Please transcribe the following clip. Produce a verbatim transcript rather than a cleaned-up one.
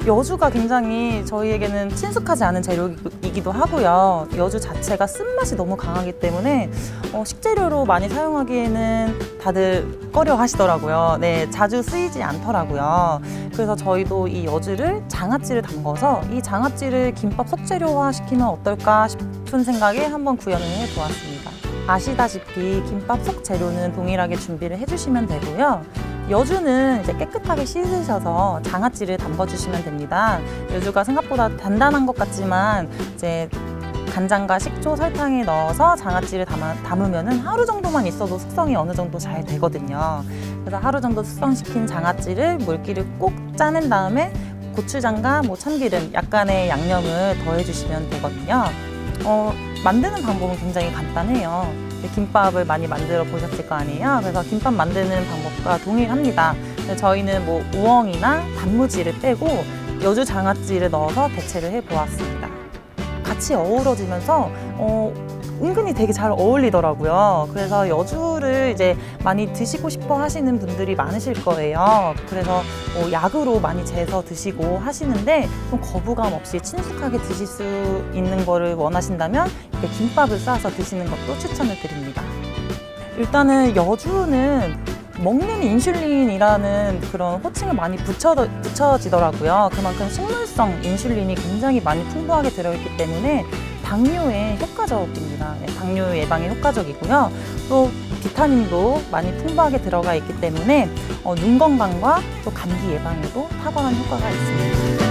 여주가 굉장히 저희에게는 친숙하지 않은 재료이기도 하고요. 여주 자체가 쓴맛이 너무 강하기 때문에 어, 식재료로 많이 사용하기에는 다들 꺼려 하시더라고요. 네, 자주 쓰이지 않더라고요. 그래서 저희도 이 여주를 장아찌를 담궈서 이 장아찌를 김밥 속재료화 시키면 어떨까 싶은 생각에 한번 구현을 해보았습니다. 아시다시피 김밥 속 재료는 동일하게 준비를 해주시면 되고요. 여주는 이제 깨끗하게 씻으셔서 장아찌를 담궈주시면 됩니다. 여주가 생각보다 단단한 것 같지만 이제 간장과 식초, 설탕에 넣어서 장아찌를 담아, 담으면 하루 정도만 있어도 숙성이 어느 정도 잘 되거든요. 그래서 하루 정도 숙성시킨 장아찌를 물기를 꼭 짜낸 다음에 고추장과 뭐 참기름, 약간의 양념을 더해주시면 되거든요. 어, 만드는 방법은 굉장히 간단해요. 김밥을 많이 만들어 보셨을 거 아니에요. 그래서 김밥 만드는 방법과 동일합니다. 저희는 뭐 우엉이나 단무지를 빼고 여주 장아찌를 넣어서 대체를 해 보았습니다. 같이 어우러지면서 어, 은근히 되게 잘 어울리더라고요. 그래서 여주를 이제 많이 드시고 싶어 하시는 분들이 많으실 거예요. 그래서 뭐 약으로 많이 재서 드시고 하시는데 좀 거부감 없이 친숙하게 드실 수 있는 거를 원하신다면 이렇게 김밥을 싸서 드시는 것도 추천을 드립니다. 일단은 여주는 먹는 인슐린이라는 그런 호칭을 많이 붙여, 붙여지더라고요. 그만큼 식물성 인슐린이 굉장히 많이 풍부하게 들어있기 때문에 당뇨에 효과적입니다. 네, 당뇨 예방에 효과적이고요. 또 비타민도 많이 풍부하게 들어가 있기 때문에 어, 눈 건강과 또 감기 예방에도 탁월한 효과가 있습니다.